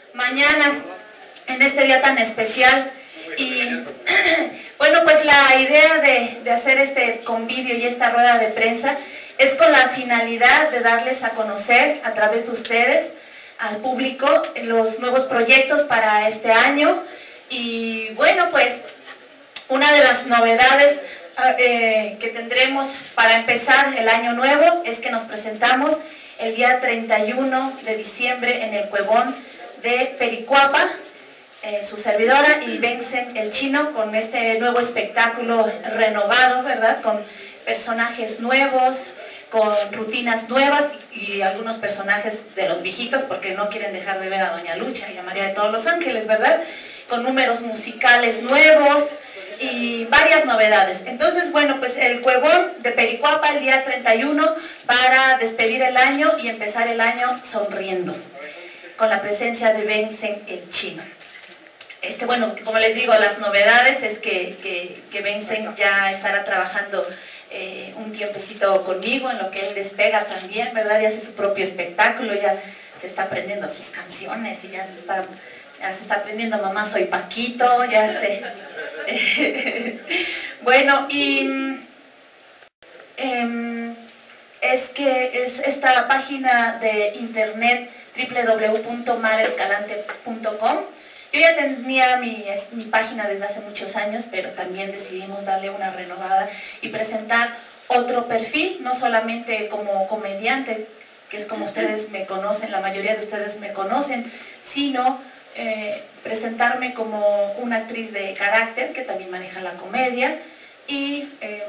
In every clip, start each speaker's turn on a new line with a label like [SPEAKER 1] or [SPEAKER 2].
[SPEAKER 1] mañana, en este día tan especial. Y bueno, pues la idea de hacer este convivio y esta rueda de prensa es con la finalidad de darles a conocer a través de ustedes al público los nuevos proyectos para este año. Y bueno, pues una de las novedades que tendremos para empezar el año nuevo es que nos presentamos el día 31 de diciembre en el Cuevón de Pericuapa, su servidora y Vencen el Chino, con este nuevo espectáculo renovado, ¿verdad? Con personajes nuevos, con rutinas nuevas y algunos personajes de los viejitos, porque no quieren dejar de ver a Doña Lucha y a María de todos los Ángeles, ¿verdad? Con números musicales nuevos y varias novedades. Entonces, bueno, pues el Cuevón de Pericuapa el día 31 para despedir el año y empezar el año sonriendo, con la presencia de Vencen el Chino. Bueno, como les digo, las novedades es que Vencen ya estará trabajando un tiempecito conmigo en lo que él despega también, ¿verdad? Ya hace su propio espectáculo, ya se está aprendiendo sus canciones y ya se está aprendiendo Mamá Soy Paquito, ya bueno, y es esta página de internet www.marescalante.com. Yo ya tenía mi página desde hace muchos años, pero también decidimos darle una renovada y presentar otro perfil, no solamente como comediante, que es como ustedes me conocen, la mayoría de ustedes me conocen, sino presentarme como una actriz de carácter que también maneja la comedia, y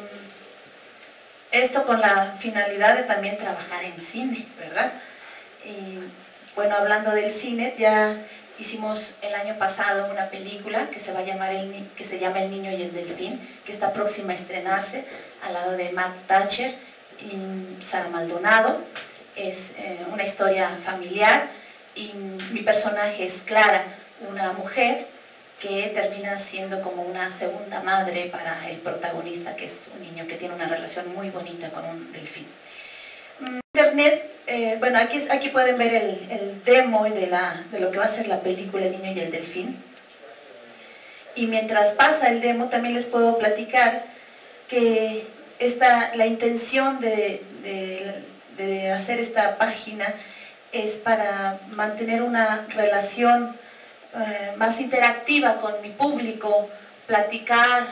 [SPEAKER 1] esto con la finalidad de también trabajar en cine, ¿verdad? Y bueno, hablando del cine, ya hicimos el año pasado una película que se llama El Niño y el Delfín, que está próxima a estrenarse al lado de Mark Thatcher y Sara Maldonado. Es una historia familiar y mi personaje es Clara, una mujer que termina siendo como una segunda madre para el protagonista, que es un niño que tiene una relación muy bonita con un delfín. Internet, bueno, aquí pueden ver el demo de lo que va a ser la película El Niño y el Delfín. Y mientras pasa el demo también les puedo platicar que la intención de hacer esta página es para mantener una relación más interactiva con mi público, platicar,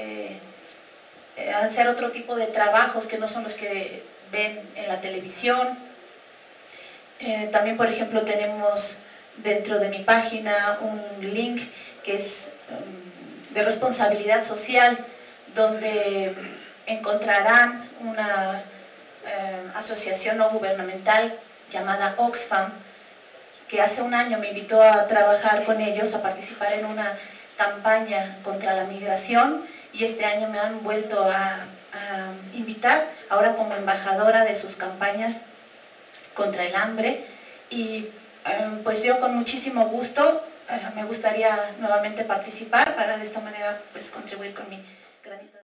[SPEAKER 1] hacer otro tipo de trabajos que no son los que ven en la televisión. También, por ejemplo, tenemos dentro de mi página un link que es de responsabilidad social, donde encontrarán una asociación no gubernamental llamada Oxfam, que hace un año me invitó a trabajar con ellos, a participar en una campaña contra la migración, y este año me han vuelto a invitar, ahora como embajadora de sus campañas contra el hambre. Y pues yo con muchísimo gusto me gustaría nuevamente participar para de esta manera pues contribuir con mi granito.